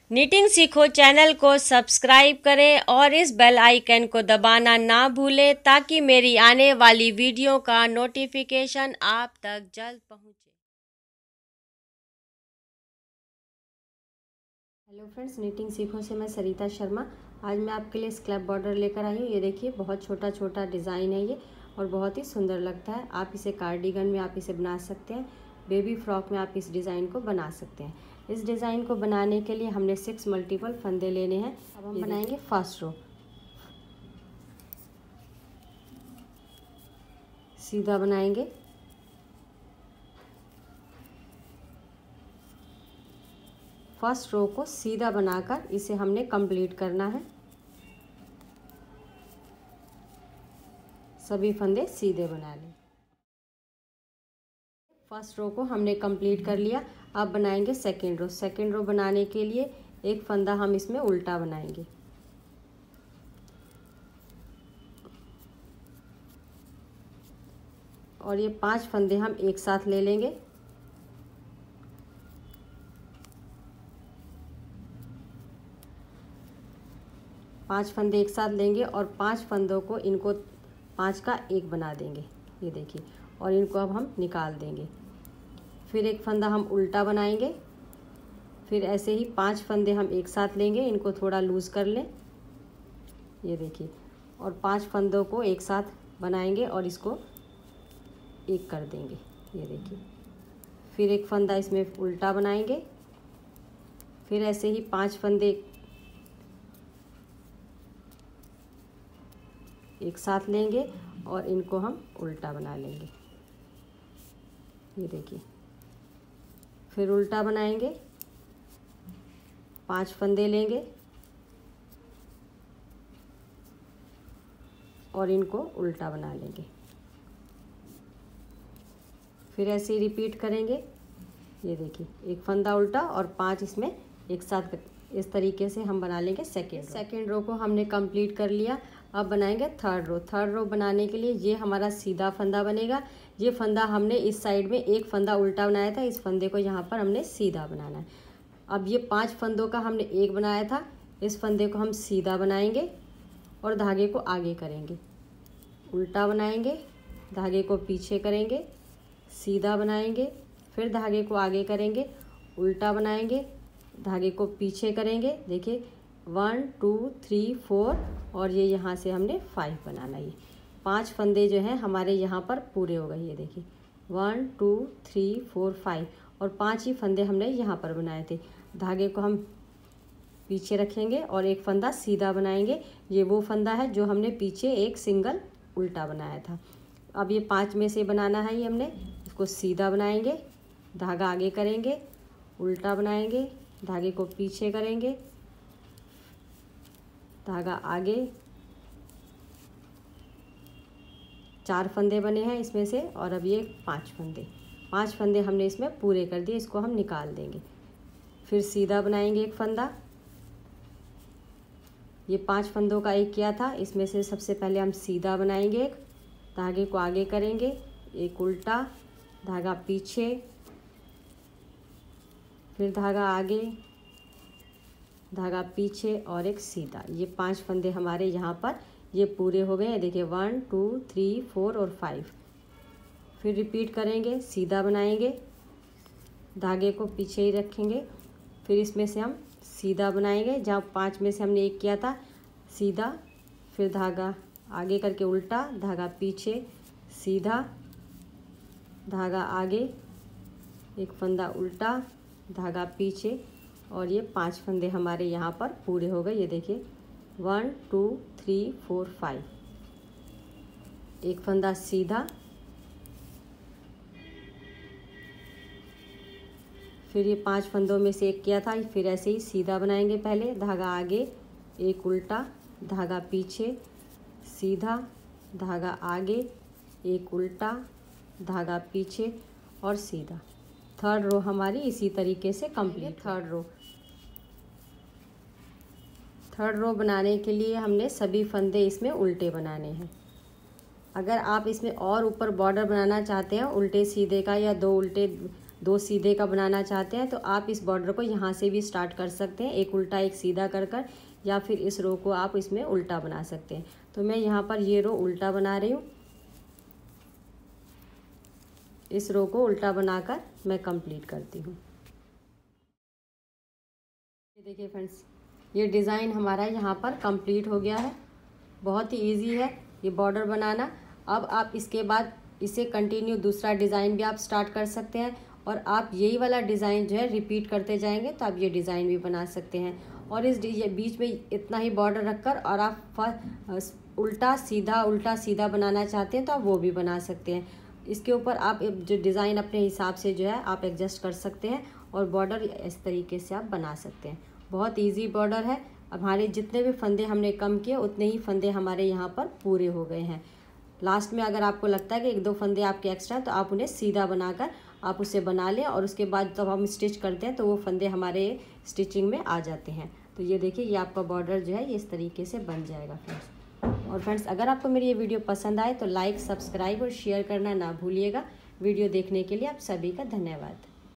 Knitting सीखो channel को subscribe करें और इस बेल आइकन को दबाना ना भूलें ताकि मेरी आने वाली वीडियो का नोटिफिकेशन आप तक जल्द पहुंचे। हेलो फ्रेंड्स, निटिंग सीखो से मैं सरिता शर्मा। आज मैं आपके लिए स्क्रैप बॉर्डर लेकर आई हूँ। ये देखिए, बहुत छोटा छोटा डिज़ाइन है ये और बहुत ही सुंदर लगता है। आप इसे कार्डिगन में आप इसे बना सकते हैं, बेबी फ्रॉक में आप इस डिज़ाइन को बना सकते हैं। इस डिज़ाइन को बनाने के लिए हमने 6 मल्टीपल फंदे लेने हैं। अब हम बनाएंगे फर्स्ट रो। सीधा बनाएंगे, फर्स्ट रो को सीधा बनाकर इसे हमने कंप्लीट करना है। सभी फंदे सीधे बना लें। फर्स्ट रो को हमने कंप्लीट कर लिया। अब बनाएंगे सेकेंड रो। सेकेंड रो बनाने के लिए एक फंदा हम इसमें उल्टा बनाएंगे और ये 5 फंदे हम एक साथ ले लेंगे। पांच फंदे एक साथ लेंगे और 5 फंदों को इनको 5 का एक बना देंगे। ये देखिए, और इनको अब हम निकाल देंगे। फिर एक फंदा हम उल्टा बनाएंगे। फिर ऐसे ही 5 फंदे हम एक साथ लेंगे, इनको थोड़ा लूज़ कर लें। ये देखिए, और 5 फंदों को एक साथ बनाएंगे और इसको एक कर देंगे। ये देखिए, फिर एक फंदा इसमें उल्टा बनाएंगे। फिर ऐसे ही 5 फंदे एक साथ लेंगे और इनको हम उल्टा बना लेंगे। ये देखिए, फिर उल्टा बनाएंगे, 5 फंदे लेंगे और इनको उल्टा बना लेंगे। फिर ऐसे ही रिपीट करेंगे। ये देखिए, एक फंदा उल्टा और 5 इसमें एक साथ, इस तरीके से हम बना लेंगे सेकेंड रो को हमने कंप्लीट कर लिया। अब बनाएंगे थर्ड रो। थर्ड रो बनाने के लिए ये हमारा सीधा फंदा बनेगा। ये फंदा हमने इस साइड में एक फंदा उल्टा बनाया था, इस फंदे को यहाँ पर हमने सीधा बनाना है। अब ये 5 फंदों का हमने एक बनाया था, इस फंदे को हम सीधा बनाएंगे और धागे को आगे करेंगे। उल्टा बनाएंगे, धागे को पीछे करेंगे, सीधा बनाएंगे, फिर धागे को आगे करेंगे, उल्टा बनाएंगे, धागे को पीछे करेंगे। देखिए, 1 2 3 4 और ये यहाँ से हमने 5 बनाना। ये 5 फंदे जो हैं हमारे यहाँ पर पूरे हो गए। ये देखिए, 1 2 3 4 5 और 5 ही फंदे हमने यहाँ पर बनाए थे। धागे को हम पीछे रखेंगे और एक फंदा सीधा बनाएंगे। ये वो फंदा है जो हमने पीछे एक सिंगल उल्टा बनाया था। अब ये 5 में से बनाना है। ये हमने इसको सीधा बनाएंगे, धागा आगे करेंगे, उल्टा बनाएंगे, धागे को पीछे करेंगे, धागा आगे। 4 फंदे बने हैं इसमें से और अब ये 5 फंदे हमने इसमें पूरे कर दिए। इसको हम निकाल देंगे। फिर सीधा बनाएंगे एक फंदा। ये 5 फंदों का एक किया था, इसमें से सबसे पहले हम सीधा बनाएंगे एक, धागे को आगे करेंगे, एक उल्टा, धागा पीछे, फिर धागा आगे, धागा पीछे और एक सीधा। ये 5 फंदे हमारे यहाँ पर ये पूरे हो गए हैं। देखिए, 1 2 3 4 और 5। फिर रिपीट करेंगे, सीधा बनाएंगे, धागे को पीछे ही रखेंगे। फिर इसमें से हम सीधा बनाएंगे, जहाँ 5 में से हमने एक किया था सीधा, फिर धागा आगे करके उल्टा, धागा पीछे, सीधा, धागा आगे, एक फंदा उल्टा, धागा पीछे और ये 5 फंदे हमारे यहाँ पर पूरे हो गए। ये देखिए, 1 2 3 4 5। एक फंदा सीधा, फिर ये 5 फंदों में से एक किया था। फिर ऐसे ही सीधा बनाएंगे, पहले धागा आगे, एक उल्टा, धागा पीछे, सीधा, धागा आगे, एक उल्टा, धागा पीछे और सीधा। थर्ड रो हमारी इसी तरीके से कंप्लीट। थर्ड रो बनाने के लिए हमने सभी फंदे इसमें उल्टे बनाने हैं। अगर आप इसमें और ऊपर बॉर्डर बनाना चाहते हैं उल्टे सीधे का या 2 उल्टे 2 सीधे का बनाना चाहते हैं तो आप इस बॉर्डर को यहाँ से भी स्टार्ट कर सकते हैं, एक उल्टा एक सीधा कर या फिर इस रो को आप इसमें उल्टा बना सकते हैं। तो मैं यहाँ पर ये रो उल्टा बना रही हूँ। इस रो को उल्टा बनाकर मैं कंप्लीट करती हूँ। देखिए फ्रेंड्स, ये डिज़ाइन हमारा यहाँ पर कंप्लीट हो गया है। बहुत ही इजी है ये बॉर्डर बनाना। अब आप इसके बाद इसे कंटिन्यू दूसरा डिज़ाइन भी आप स्टार्ट कर सकते हैं और आप यही वाला डिज़ाइन जो है रिपीट करते जाएंगे तो आप ये डिज़ाइन भी बना सकते हैं। और इस बीच में इतना ही बॉर्डर रखकर और आप उल्टा सीधा बनाना चाहते हैं तो आप वो भी बना सकते हैं। इसके ऊपर आप जो डिज़ाइन अपने हिसाब से जो है आप एडजस्ट कर सकते हैं और बॉर्डर इस तरीके से आप बना सकते हैं। बहुत इजी बॉर्डर है। अब हमारे जितने भी फंदे हमने कम किए उतने ही फंदे हमारे यहाँ पर पूरे हो गए हैं। लास्ट में अगर आपको लगता है कि 1-2 फंदे आपके एक्स्ट्रा हैं तो आप उन्हें सीधा बनाकर आप उसे बना लें और उसके बाद जब हम स्टिच करते हैं तो वो फंदे हमारे स्टिचिंग में आ जाते हैं। तो ये देखिए, ये आपका बॉर्डर जो है ये इस तरीके से बन जाएगा फ्रेंड्स। और फ्रेंड्स, अगर आपको मेरी ये वीडियो पसंद आए तो लाइक, सब्सक्राइब और शेयर करना ना भूलिएगा। वीडियो देखने के लिए आप सभी का धन्यवाद।